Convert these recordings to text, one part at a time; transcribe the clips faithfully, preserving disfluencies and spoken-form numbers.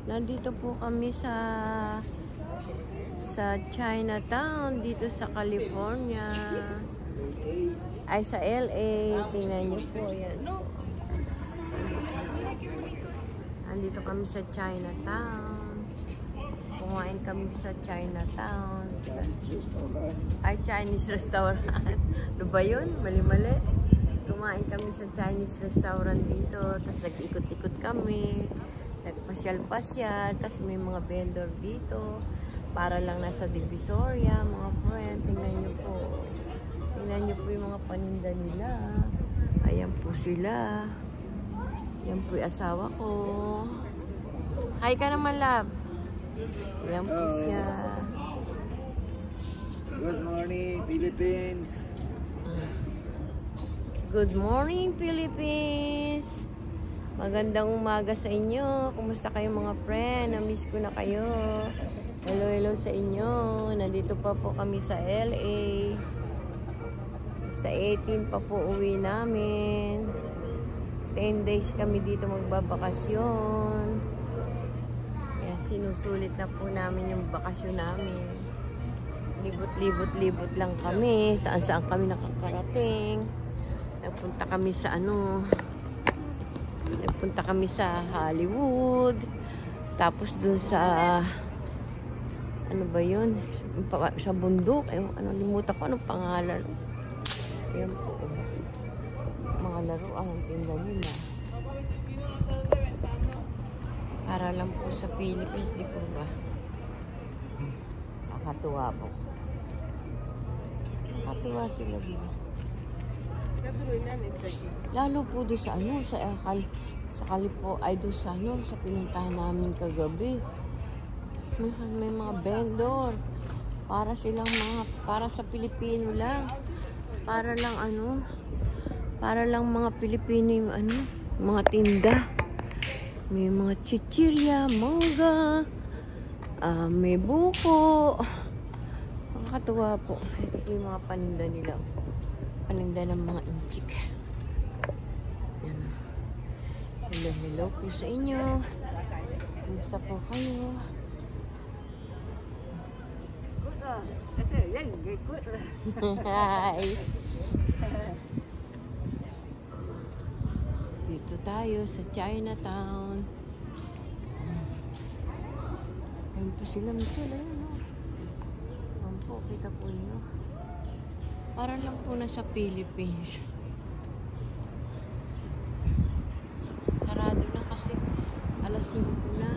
Nandito po kami sa sa Chinatown dito sa California. Ay sa L A. Tingnan niyo po yan. Nandito kami sa Chinatown. Kumain kami sa Chinatown. Ay, Chinese restaurant. Ano ba yun? Mali-mali. Kumain kami sa Chinese restaurant dito. Tapos nag-ikot-ikot kami. Nagpasyal-pasyal. Tapos may mga vendor dito. Para lang nasa Divisoria. Mga friend, tingnan nyo po. Tingnan nyo po yung mga paninda nila. Ayan po sila. Yan po yung asawa ko. Hi ka naman, love. Ayan po siya. Good morning, Philippines. Good morning, Philippines. Magandang umaga sa inyo. Kumusta kayo mga friend? Na-miss ko na kayo. Hello, hello sa inyo. Nandito pa po kami sa L A. Sa eighteen pa po uwi namin. ten days kami dito magbabakasyon. Kaya sinusulit na po namin yung bakasyon namin. Libot-libot-libot lang kami. Saan-saan kami nakakarating. Nagpunta kami sa ano. Nagpunta kami sa Hollywood. Tapos dun sa ano ba yun? Sa bundok. Ay, ano, limutan ko anong pangalan. Ayan po. Mga laruan, tinda nila. Para lang po sa Philippines, di po ba? Nakakatuwa po. Nakakatuwa sila dito. Lalo po doon sa ano, sa Kal sa Calipo, ay doon sa ano, sa pinuntahan namin kagabi. May, may mga vendor. Para silang mga, para sa Pilipino lang. Para lang ano, para lang mga Pilipino yung ano, mga tinda. May mga chichirya, mangga, uh, may buko. Nakakatuwa po. Ito po yung mga paninda nila. Paninda ng mga inchik. Yan. Hello, hello po sa inyo. Kumusta po kayo? Hi! Dito tayo sa Chinatown. Ayun po sila. Sila yun, no? Ayun po, kita po nyo. Parang lang po na sa Philippines. Sarado na kasi alas singko na.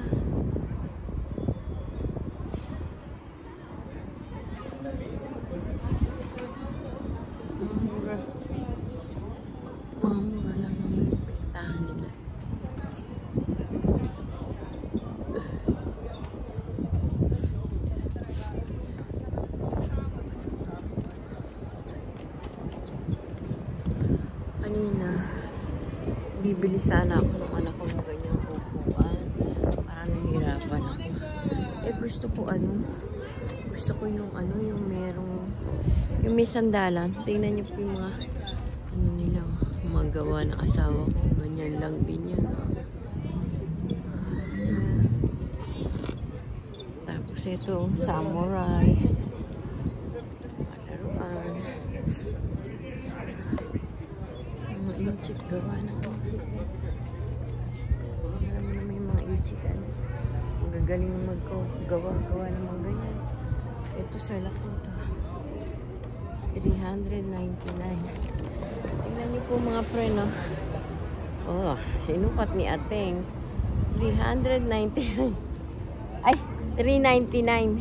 Mamura. Mamura lang naman yung pintahan nila. Kanina, bibili sana ako ng anak ko ng ganyang upuan. Parang nahihirapan ako. Eh, gusto ko ano, gusto ko yung ano, yung merong, yung may sandalan. Tingnan niyo po yung mga, ano nila, mga gawa ng asawa ko. Ganyan lang din yun. Tapos ito, samurai. Laruan. Mga inchik, gawa ng inchik. Alam mo naman yung mga inchik, ano? Magagaling maggawa-gawa ng mga ganyan. Ito sa lako to. three ninety-nine. Tingnan niyo po mga friend, no? Oh, sinukat ni Ateng. three ninety-nine. Ay, three ninety-nine.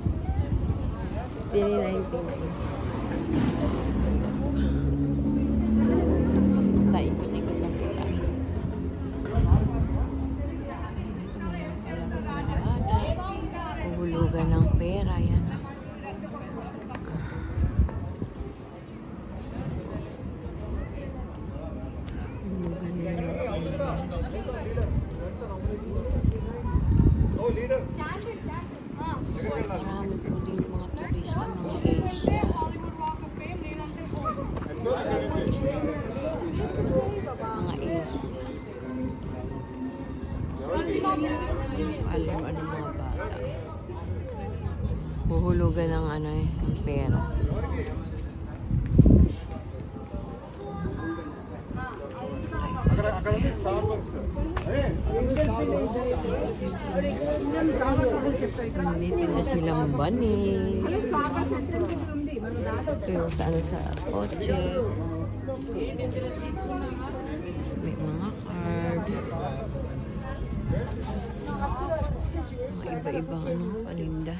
three ninety-nine. Ikot-ikot lang po tayo. Uhulugan ng pera, yan. Marami po din mga turista, mga Asia. Mga Asia. Alaman ng mga bata. Huhulugan ng ano eh, ng pera. Nanitin na silang bani. Ito yung sa ano sa kotse. May mga card. Mga iba-iba ano, paninda.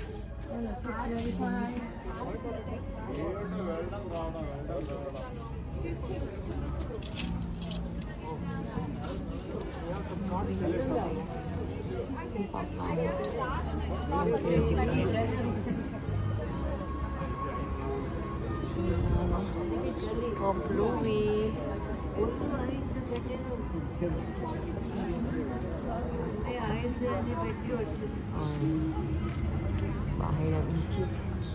Pop Louie. Bahay ng Ichik.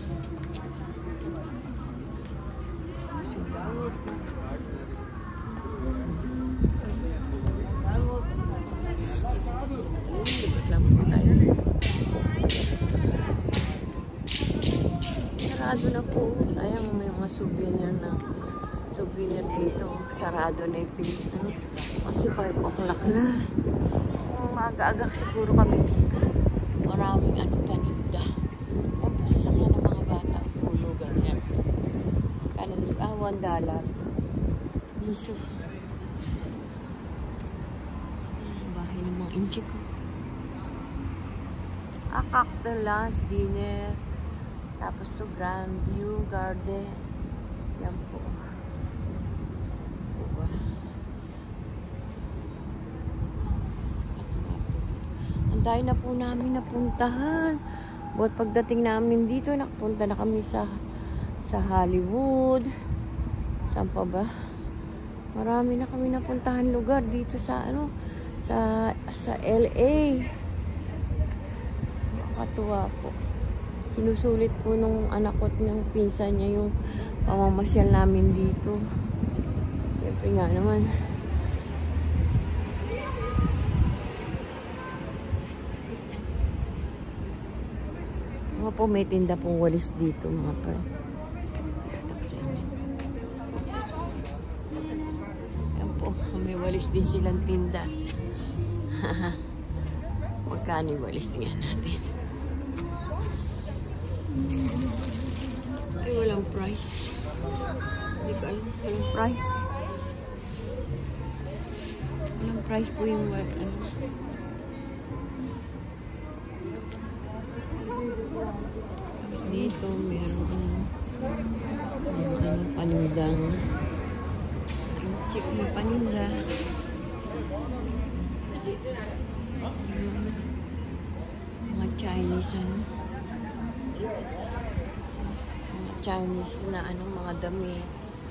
Lang po tayo. Sarado na po. Sayang may mga souvenir na souvenir dito. Sarado na yung Pilipinas. Kasi five o'clock na. Kung maaga-agak siguro kami dito. Maraming ano paninda. Yan po sasakyan ng mga bata. Hulugan yan. Magkano dito? Ah, one dollar. Iso. Bahay ng mga inchik. Ah, Cactus Lunch Dinner. Tapos to Grandview Garden. Yan po. Uwa. Katuwa po dito. Ang dahil na po namin napuntahan. Buat pagdating namin dito, nakapunta na kami sa sa Hollywood. Saan pa ba? Marami na kami napuntahan lugar dito sa ano, sa sa L A. Nakakatuwa po. Sinusulit po nung anak ko ng pinsan niya yung pamamasyal namin dito. Siyempre nga naman. Mga po may tinda pong walis dito mga pa. Yan po, may walis din silang tinda. Magkano yung walis? Tingnan natin. Ay, walang price. Hindi ko alam. Walang price. Walang price po yung ano. Dito meron yung ano, panindang check na paninda. Mga Chinese ano. Mga Chinese na ano, mga damit.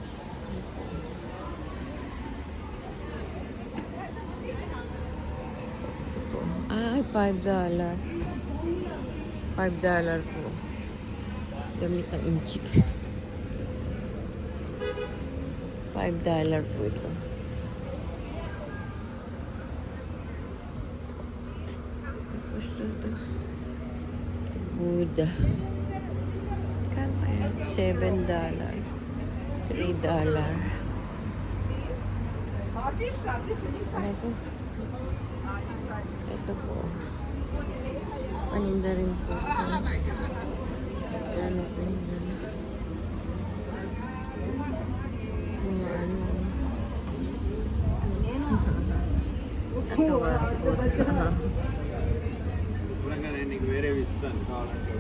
Ito po. Ay, five dollar. five dollar po. Damit ng inchik. five dollar po ito. Tapos ito. Ito Buddha. Kano kaya? seven dollar. three dollar. Aray po. Ito po. Paninda rin po. Ano paninda na. Mga ano. Katawa po. Kurang ka rin, వేరే ఇస్తాను కావాలంటే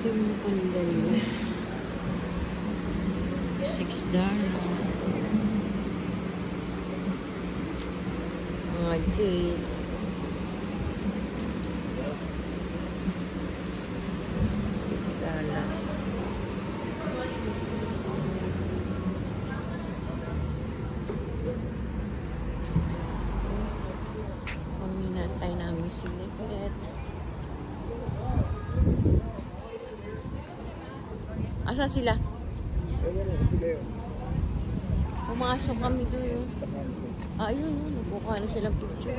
yung mga paninda nila. Six dollar. Mga jade. Six dollar. Paminatay namin si Letlet. Asa sila? Pumasok kami doon. Ah, ayun, oh, nagkukuha na silang picture.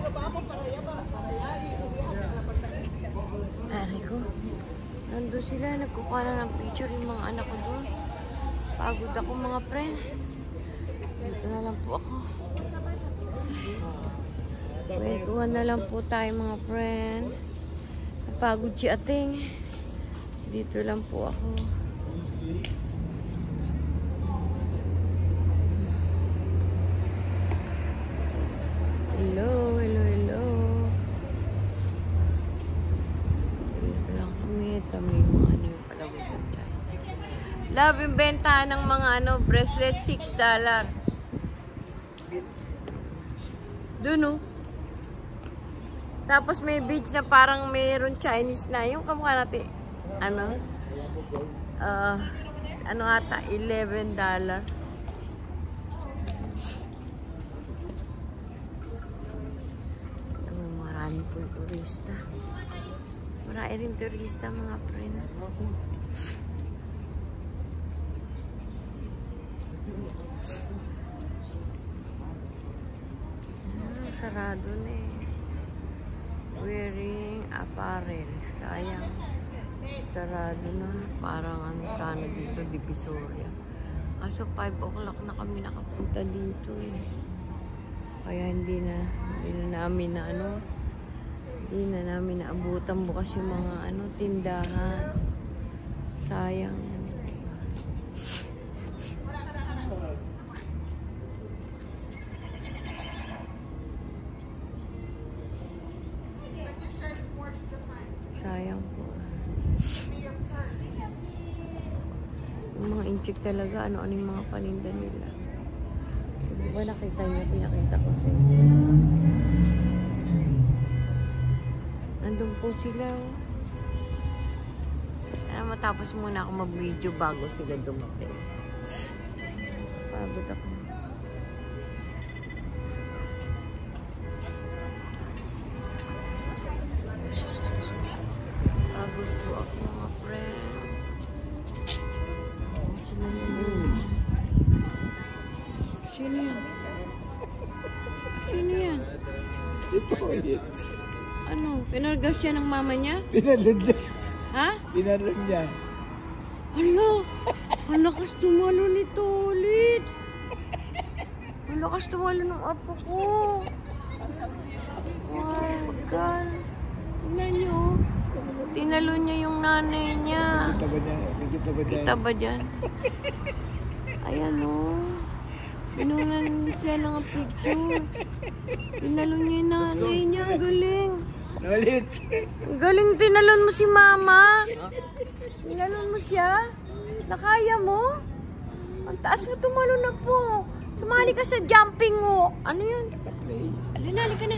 Aray ko. Nandun sila, nagkukuha na ng picture yung mga anak ko doon. Pagod ako mga friend. Dito na lang po ako. Kwentuhan na lang po tayo mga friend. Napagod si ating. Dito lang po ako. Hello, hello, hello. Dito lang kami. Kami yung mga ano yung palawisan tayo. Love yung benta ng mga ano, bracelet, six dollar. Doon oh. Tapos may beads na parang mayroon Chinese na. Yung kamukha natin. Ano? Uh, ano ata? eleven dollar. Marami pong turista. Marami rin turista mga friend. Ah, sarado na eh. Wearing apparel. Sayang. Sarado na. Parang ano sana dito, Divisoria. Kaso five o'clock na kami nakapunta dito eh. Kaya hindi na, hindi na namin na ano, hindi na namin naabutan bukas yung mga ano, tindahan. Sayang. Sayang po. Yung mga inchik talaga, ano-ano yung mga paninda nila. Di ba nakita niyo, pinakita ko sa inyo. Nandun po sila. Kaya matapos muna ako mag-video bago sila dumating. Pagod ako. Pagod po ako mga friend. Sino yan? Sino yan? Sino yan? Ito ulit. Ano? Pinargas siya ng mama niya? Pinalad niya. Ha? Pinalad niya. Ano? Ang lakas tumalo nito ulit. Ang lakas tumalo ng apo ko. Oh my God. Tingnan niyo. Tinalo niya yung nanay niya. Kita ba niya? Kita ba niya? Kita ba dyan? Ayan o. Oh. Binunan siya ng picture. Tinalo niya yung nanay niya. Ang galing. Ulit. Ang galing, tinalon mo si mama. Tinalon mo siya. Nakaya mo. Ang taas mo tumalo na po. Sumali ka sa jumping walk. Ano yun? Alin na, alika na.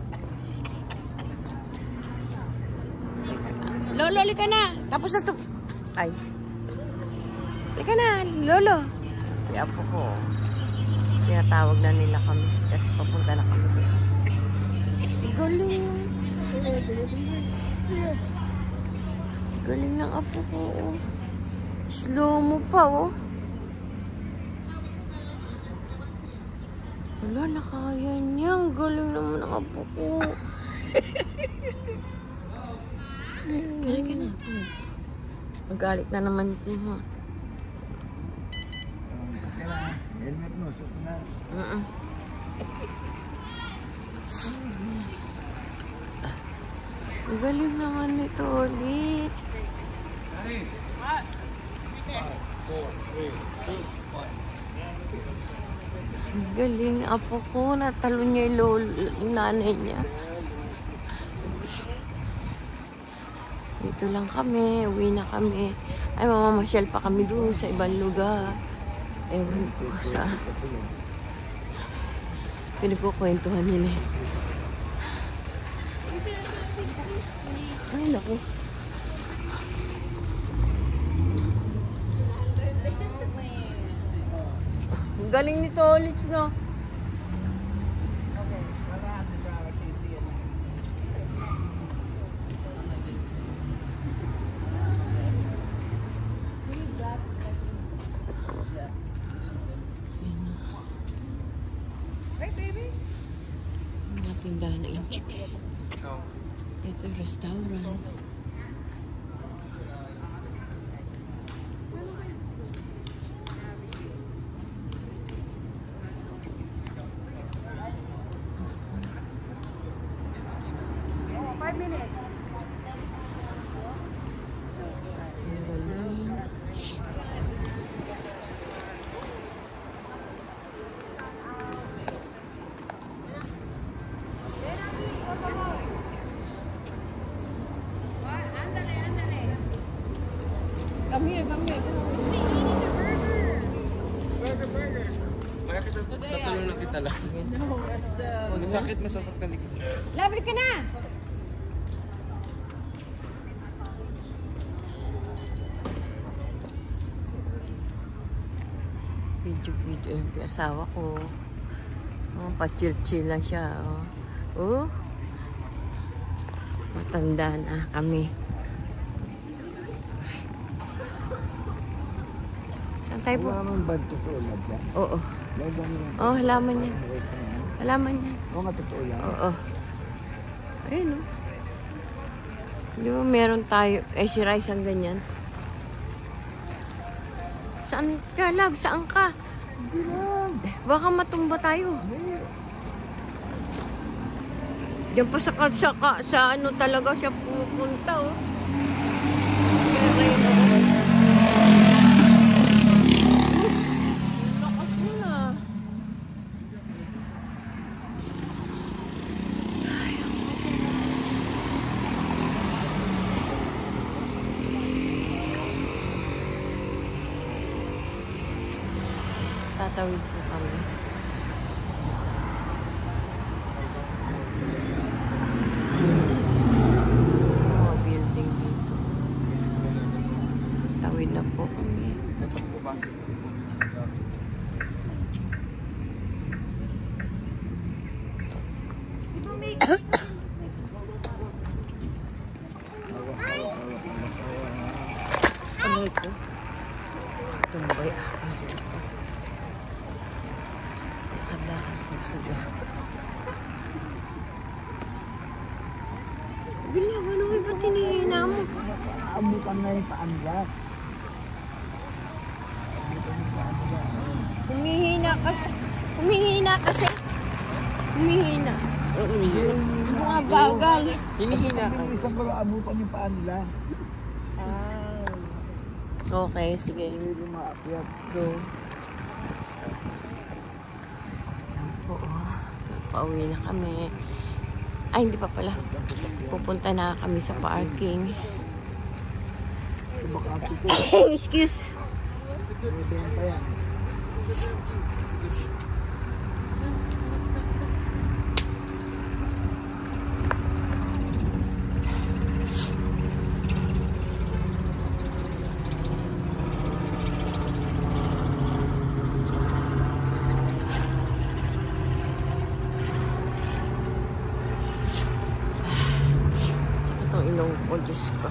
Lolo, alika na. Tapos na ito. Ay. Alika na, Lolo. Kaya po ko. Tinatawag na nila kami. Kasi papunta na kami. Galing. Galing ng apo ko. Oh. Slow mo pa, oh. Wala, nakaya niya. Ang galing naman ng apo ko. Galing ka na. Magalit na naman ito, ha. Helmet mo, suot na. Uh-uh. Ang galing naman nito ulit. Ang galing. Apo ko, natalo niya yung, lolo, yung nanay niya. Dito lang kami, uwi na kami. Ay, mamamasyal pa kami doon sa ibang lugar. Ewan ko sa... Pinagkukwentuhan nila. Ay, naku. Ang galing nito, Litz, no? Mga tindahan na inchik. Ito, restaurant. Five minutes. Ang galing. Come here, come here. Burger, burger. Kaya kita tatulong na kita lang. No, that's uh... Masakit, masasaktan din kita. Lovely ka na! Video-video yung asawa ko. Oh, pa-chill-chill lang siya. Oh. Oh. Matanda na kami. Saan tayo po? Wala naman ba totoo lang yan? Oo. Wala ba naman? Oh, halaman yan. Halaman yan. Oo nga, totoo yan. Oo. Ayun, oh. Di ba meron tayo, eh si Rice ang ganyan? Saan ka, love? Saan ka? Hindi lang. Baka matumba tayo. Hindi. Diyan pa sa, sa, sa ano talaga siya pupunta, oh. Terreno. Lakas mo na. Tatawid po kami. Mga building dito. Tawid na po kami. Ano ito? Tumbay. Lakad-lakad po sila. Bilang, ano kayo ba tinihina mo? Abutan na yung paangat. Humihina kasi. Humihina kasi. Humihina. Umihirap. Mga bagal. Hinihina ka. Isang ko abutan yung paan nila. Okay, sige. Hindi maakyat. Go. Oo. Pauwi na kami. Ay, hindi pa pala. Pupunta na kami sa parking. Makati ko. Excuse. Pwede yan pa yan. Sakit ang ilong ko, Diyos ko.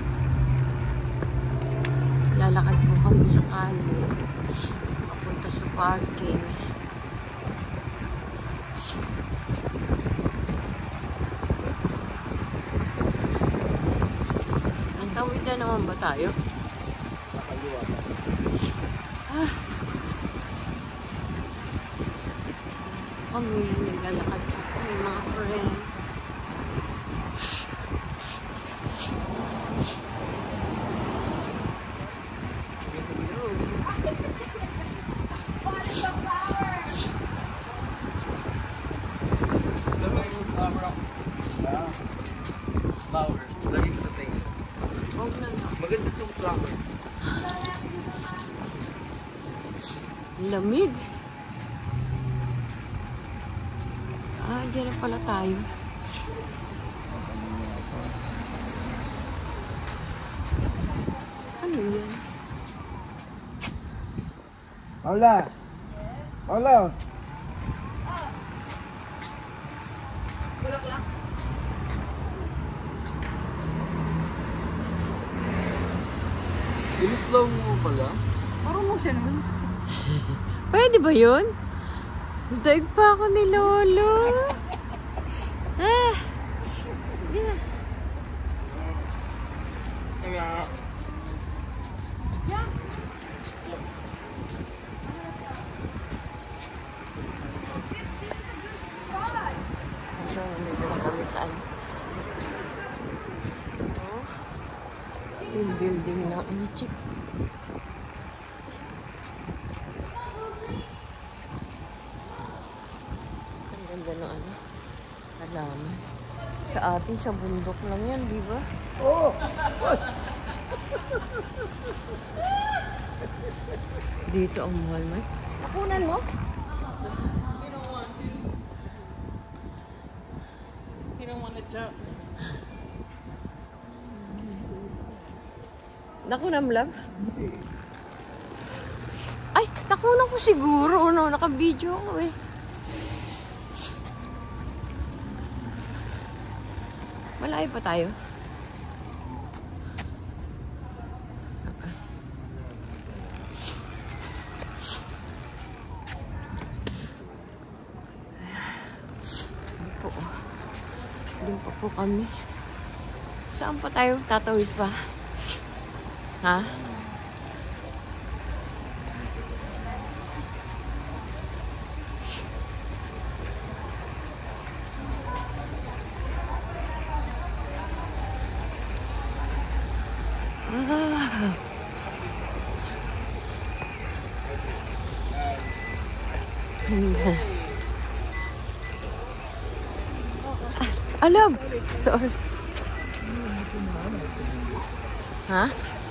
Lalakad po kami sa kalye. Papunta sa parking. Ang tawid na naman ba tayo? Ah. Kami, naglalakad po kami, mga friend. Flower. Lagi mo sa tingin. lang. Lamig. Ah, dyan na pala tayo. Ano yan? Paula! Paula! Bilis-slow mo pala. Marunong siya nun. Pwede ba yun? Daig pa ako ni Lolo. Ah. Hindi na. So, nandito na kami sa ano. Oh. Yung building ng Egypt. Ang ganda na ano. Halaman. Sa atin, sa bundok lang yan, di ba? Oo! Dito ang mahal man. Nakunan mo? You don't want to jump. Nakunan mo lang? Ay, nakunan ko siguro. No, naka-video ako eh. Malayo pa tayo. Doon pa po kami. Saan pa tayo tatawid pa? Ha? Ah. Alam! Sorry. Ha?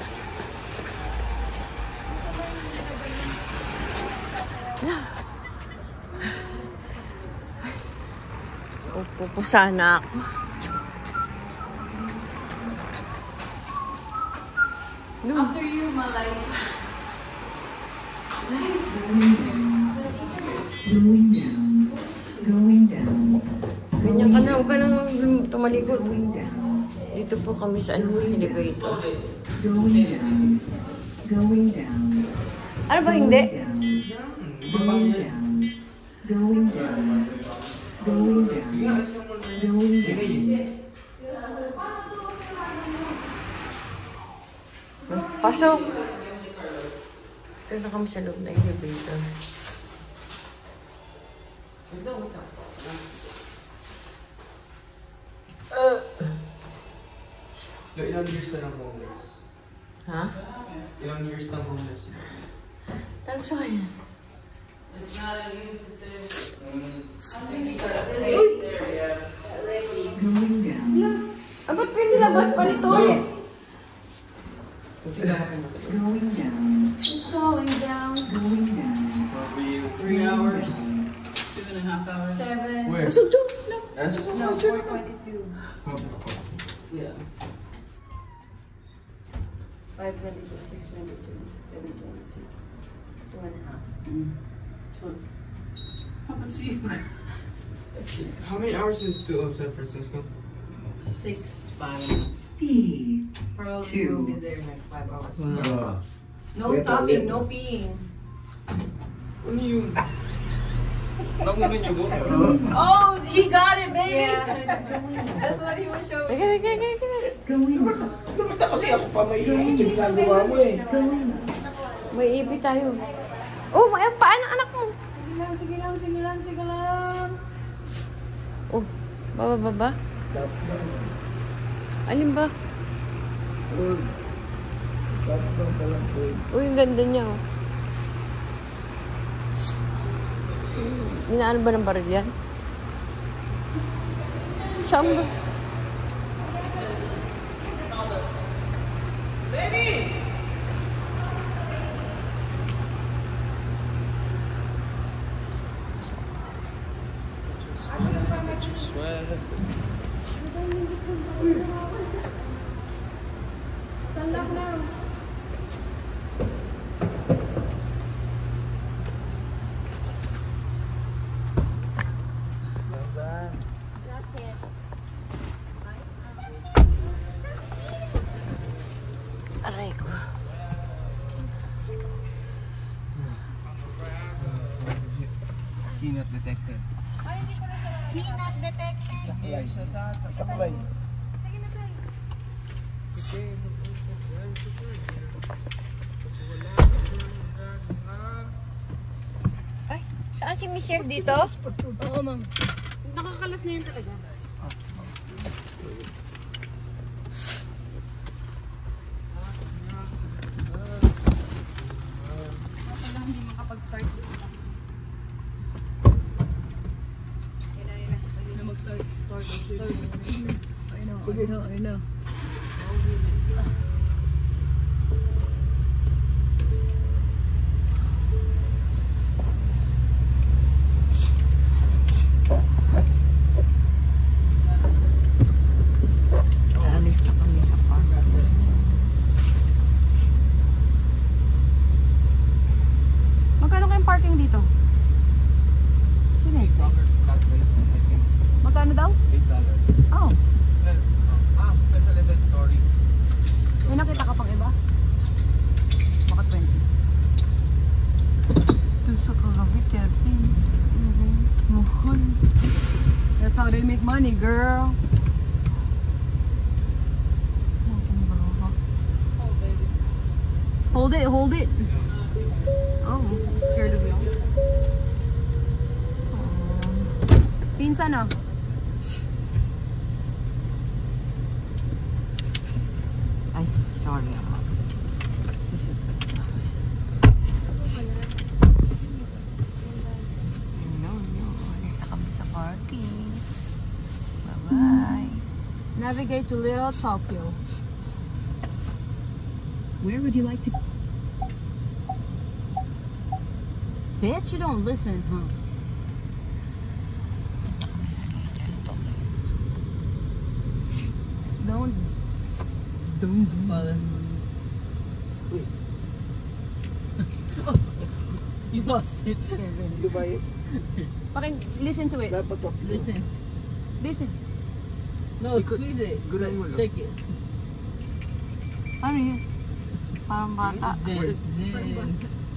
Upo po sana ako. After you, Malay. Going down. Going down. Ganyan ka na, huwag ka nang tumalikod. Going down. Dito po kami sa ano, elevator. Going down. Going down. Ano ba hindi? Going down. Going down. Going down. Going down. Pasok! Ito na kami sa loob na elevator. Ilang years na ng homeless? Ha? Ilang years na homeless? Tanong sa kanya. Going down. Ah, ba't pinilabas pa nito eh? Going down. It's falling down. Going down. Three hours. Seven. Where? Usog to. S? No, four twenty-two. Yeah. Five twenty-two, six twenty-two, seven twenty-two. Two and a half. How many hours is to San Francisco? Six. P. Probably will be there like five hours. Ah. No stopping, no peeing. Ano yun? Nakunin niyo doon? Oh, he got it, baby! That's what he was showing. Teka, teka, teka, teka. Going up. Dapat kasi ako pa may yung ginagawa mo eh. Going up. May ipi tayo. Oh, may ang paa ng anak mo. Sige lang, sige lang, sige lang, sige lang. Oh, baba, baba. Alin ba? Uy, ang ganda niya oh. Inaano ba ng baril yan? Saan ba? Baby! Peanut detected. Peanut detected. Saklay. Saklay. Sige na tayo. Ay, saan si Michelle dito? Oo, ma'am. Nakakalas na yan talaga. Wala hindi makapag-start. Ayun na, ayun na. Ayun na mag-start. Start, start. Ayun na, ayun na, ayun na. Alis na kami sa park. Magkano kayong parking dito? Sinesay. Magkano daw? eight dollars. Oh, Ah, special event, sorry. may nakita ka pang iba? Baka twenty. Ito sa kagabi, thirteen. Mahal. That's how they make money, girl. Hold it, hold it. Oh, I'm scared of you. Pinsan ah. Ay, sorry ako. No, no. Alis na kami sa parking. Bye-bye. Navigate to Little Tokyo. Where would you like to? Bitch, you don't listen, huh? Don't. Don't. You lost it. Dubai. Pakin, listen to it. Dapat to. Listen. Listen. No, squeeze it. Gulay mo lang. Shake it. Ano yun? Parang bata. Zen. Zen.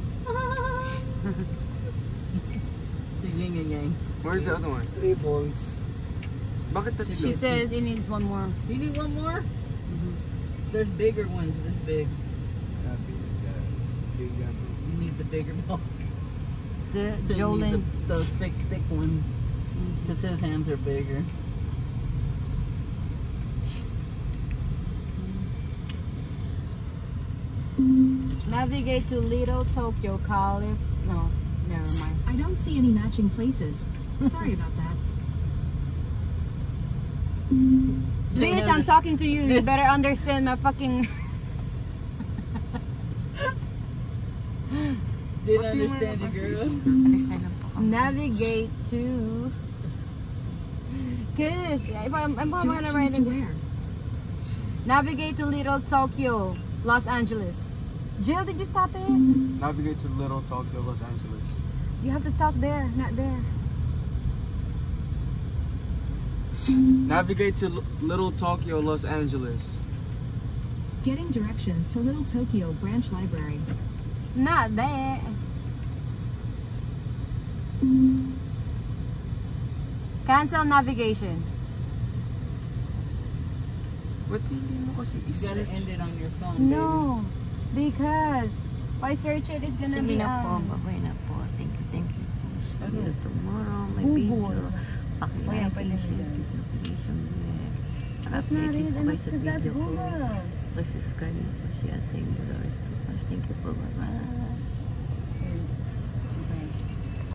Sige, ganyan. Where's the other one? Three balls. Bakit tatlo? She said it needs one more. You need one more? There's bigger ones this big. Happy. Big uh, You need the bigger balls. The So you need Jolene's. the, those thick, thick ones. Because his hands are bigger. Navigate to Little Tokyo, Calif. No, never mind. I don't see any matching places. Sorry about that. Bitch, I'm talking to you. You better understand my fucking. Didn't understand you, girl. Alis na lang po kami. Navigate to. Cause if I'm, I'm gonna Directions write to it. where? Navigate to Little Tokyo, Los Angeles. Jill, did you stop it? Navigate to Little Tokyo, Los Angeles. You have to talk there, not there. Navigate to L- Little Tokyo, Los Angeles. Getting directions to Little Tokyo Branch Library. Not there. Cancel navigation. Ba't hindi mo kasi You gotta i-search? end it on your phone. No, because if I search it, it's gonna Sige be na po. um, Bye-bye na po. Thank you, thank you po. See you tomorrow. May Google. video. Oh, yeah, Paki-like pwede and share. siya. Notification bell. Para That's not updated it, po and kayo that's sa because that's video ko. Google. Subscribe na po si Ate Dolores Tupas. Thank you po. Bye-bye.